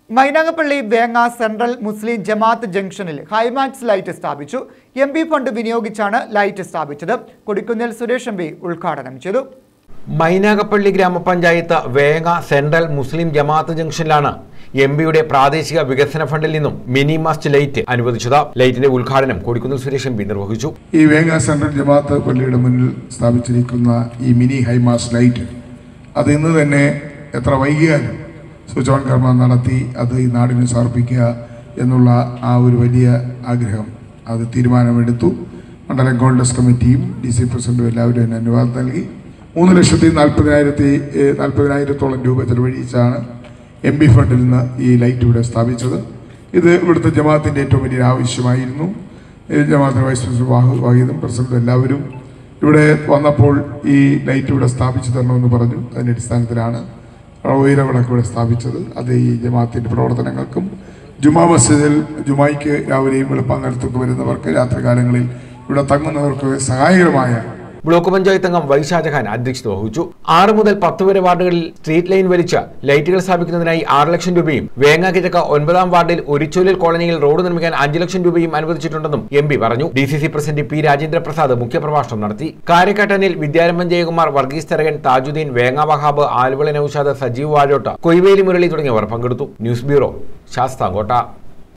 മൈനാഗപ്പള്ളി വേങ്ങ central Muslim Jamaath ജംഗ്ഷനിൽ ഹൈമാക്സ് light സ്ഥാപിച്ചു. MP ഫണ്ട് വിനിയോഗിച്ചാണ് ലൈറ്റ് സ്ഥാപിച്ചത്. കൊടിക്കുന്നിൽ സുരേഷ് MP ഉദ്ഘാടനം ചെയ്തു. മൈനാഗപ്പള്ളി ഗ്രാമപഞ്ചായത്ത് വേങ്ങ സെൻട്രൽ മുസ്ലിം ജമാഅത്ത് ജംഗ്ഷനിലാണ് MP പ്രാദേശിക വികസന ഫണ്ടിൽ നിന്നും മിനി മാസ്റ്റ് ലൈറ്റ് അനുവദിച്ചത്. ലൈറ്റിന്റെ ഉദ്ഘാടനം കൊടിക്കുന്നിൽ സുരേഷ് MP നിർവഹിച്ചു. ഈ വേങ്ങ സെൻട്രൽ ജമാഅത്ത് പള്ളിയുടെ മുന്നിൽ സ്ഥാപിച്ചിരിക്കുന്ന ഈ മിനി ഹൈമാസ്റ്റ് ലൈറ്റ് അത് ഇന്ന് തന്നെ എത്ര വൈകിയാലും സ്വിച്ച് ഓൺ കർമ്മം നടത്തി അത് ഈ നാടിന് സമർപ്പിക്കുക എന്നുള്ള ആ ഒരു വലിയ ആഗ്രഹം അത് തീരുമാനമെടുത്തു. മണ്ഡലം കോൺഗ്രസ് കമ്മിറ്റിയും DC പ്രസിഡന്റും എല്ലാവരും എന്നെ അനുവാദം നൽകി. 3,40,000-ത്തോളം രൂപ ചെലവഴിച്ചാണ് MP ഫണ്ടിൽ നിന്ന് ഈ ലൈറ്റ് ഇവിടെ സ്ഥാപിച്ചത്. ഇത് ഇവിടുത്തെ ജമാഅത്തിൻ്റെ ഏറ്റവും വലിയൊരു ആവശ്യമായിരുന്നു. ജമാഅത്തിൻ്റെ വൈസ് പ്രസിഡന്റ് വാഹിദും പ്രസിഡന്റും എല്ലാവരും ഇവിടെ വന്നപ്പോൾ ഈ ലൈറ്റ് ഇവിടെ സ്ഥാപിച്ചു തരണമെന്ന് പറഞ്ഞു. അതിൻ്റെ അടിസ്ഥാനത്തിലാണ് ഉയരവിളക്ക് ഇവിടെ സ്ഥാപിച്ചത്. അത് ഈ ജമാഅത്തിൻ്റെ പ്രവർത്തനങ്ങൾക്കും ജുമാ മസ്ജിദിൽ ജുമായ്ക്ക് രാവിലെയും വെളുപ്പാങ്കലത്തൊക്കെ വരുന്നവർക്ക് രാത്രികാലങ്ങളിൽ ഇവിടെ തങ്ങുന്നവർക്ക് സഹായകരമായ ബ്ലോക്ക് പഞ്ചായത്ത് അംഗം വൈ ഷാജഹാൻ അധ്യക്ഷത വഹിച്ചു. 6 മുതൽ 10 വരെ വാർഡുകളിൽ സ്ട്രീറ്റ് ലൈൻ വലിച്ച ലൈറ്റുകൾ സ്ഥാപിക്കുന്നതിനായി 6 ലക്ഷം രൂപയും വേങ്ങ കിഴക്ക് 9-ാം വാർഡിൽ ഒരിച്ചോലിൽ കോളനിയിൽ റോഡ് നിർമ്മിക്കാൻ 5 ലക്ഷം രൂപയും അനുവദിച്ചിട്ടുണ്ടെന്നും MP പറഞ്ഞു. DCC പ്രസിഡന്റ് P രാജേന്ദ്രപ്രസാദ് മുഖ്യപ്രഭാഷണം നടത്തി. കാരക്കാട്ടനിൽ വിദ്യാരംഭം ജയകുമാർ, വർഗീസ് തരകൻ, താജുദ്ദീൻ, വേങ്ങ വഹാബ്, ആലുവള നൌഷാദ്, സജീവ് വാഴോട്ട, കൊയ്വേലി മുരളി തുടങ്ങിയവർ പങ്കെടുത്തു. News bureau, Sasthamkotta.